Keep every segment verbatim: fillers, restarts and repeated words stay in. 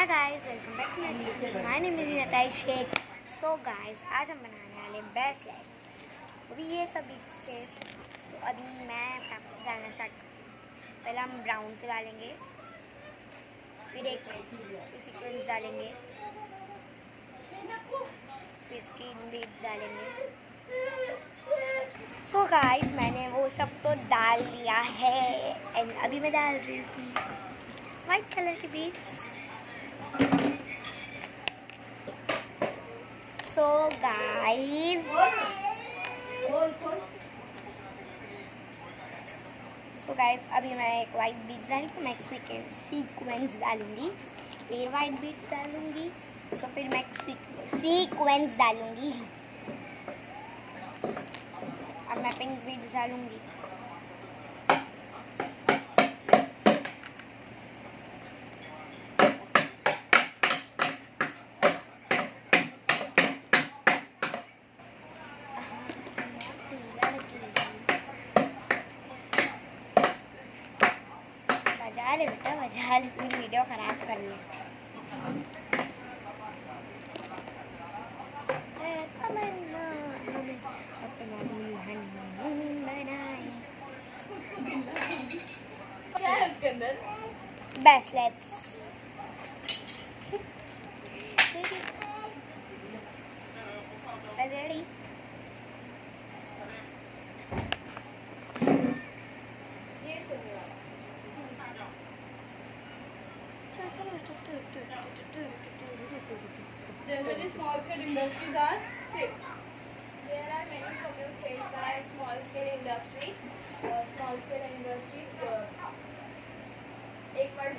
Hi guys, welcome back to my channel. My name is Natai Shaikh. So guys, आज हम बनाने वाले ब्रेसलेट। अभी ये सब स्टेप। सो अभी मैं फैब्रिक डालना स्टार्ट करती हूँ। पहले हम ब्राउन से डालेंगे, फिर एक सीक्वेंस डालेंगे, फिर स्किन बीड्स डालेंगे। सो so गाइस, मैंने वो सब तो डाल लिया है एंड अभी मैं डाल रही हूँ वाइट कलर की beads. So guys so guys अभी मैं एक वाइट बीड्स डाली तो मैं एक सीक्वेंस डालूंगी, फिर वाइट बीड्स डालूंगी, सो फिर मैं सीक्वेंस डालूंगी। अब मैं पिंक बीड्स डालूंगी। बजा ले बेटा, बजा ले, मेरी वीडियो खराब कर ले। क्या है उसके अंदर? ब्रेसलेट्स। रेडी? ये सुनने वाला। Generally, small scale industries are sick. There are many problems faced by small scale industry. Uh, small scale industry. Uh, एक बार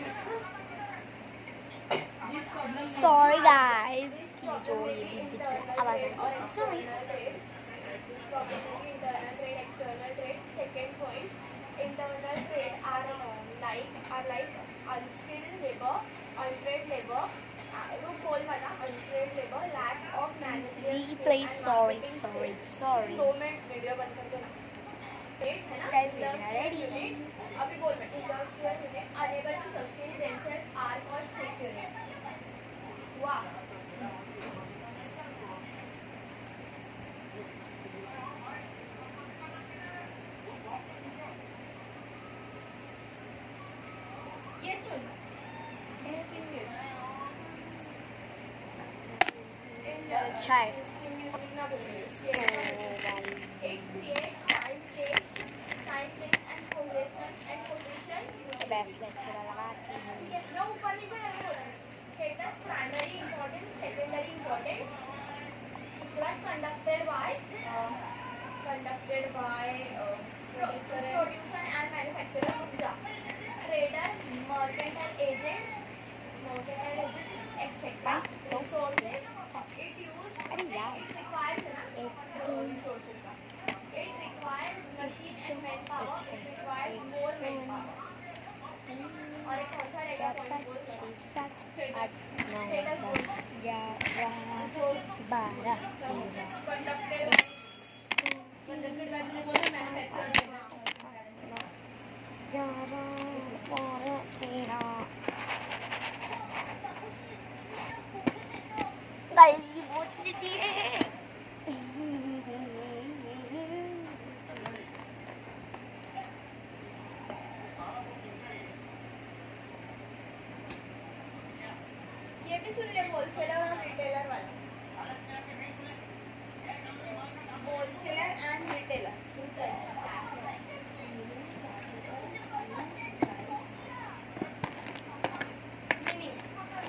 this problem. Sorry guys, कि जो ये बीच बीच में आवाज आ रही है, sorry. This problem is internal trade, external trade. Second point, internal trade are uh, like are like unskilled labor, untrained labor. वो बोल वाला untrained labor, lack of managerial skills Replay, and sorry, marketing sorry, skills. sorry. दो minute video बंद कर देना। Right, है ना? Guys, we are Industrial ready. units, अभी बोल मैं industrial unit unable to sustain themselves are called sick unit. वाह। ये सुन। Distinguish. अच्छा है। Distinguish ना बोलिए। It creates time, place, time, place and position and position. Bracelet थोड़ा लगाती हूँ। ठीक है, ना ऊपर नीचे करके बोलना है। Status primary importance, secondary importance. उसके बाद conducted by, uh, conducted by uh, producer and manufacturer. जा. Trader, mercantile agents, mercantile agents, et cetera. Resources. It use. अरे यार, It requires है ना? Resources का. It requires machine and manpower. It requires more manpower. और एक कौन सा रहेगा? चार point पाँच बोल छः दो। सात आठ नौ दस ग्यारह बारह तेरह Conducted by. Conducted by तुमने बोला manufacturer. ग्यारह बारह तेरह। गाइस ये बहुत प्रिटी है। ये भी सुन ले, होलसेलर और रिटेलर वाला। होलसेलर एंड रिटेलर मीनिंग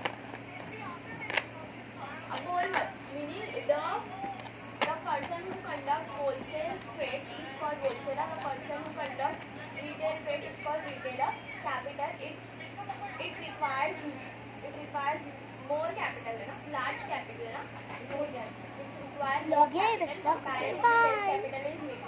अब बोल मत meaning the the person who conduct wholesale trade is called wholesaler, the person who conduct retail trade is called retailer. Capital it's it requires it requires more capital है ना, large capital है ना, हो गया. It's required लग गया ये बच्चा, capital, bye. less capital is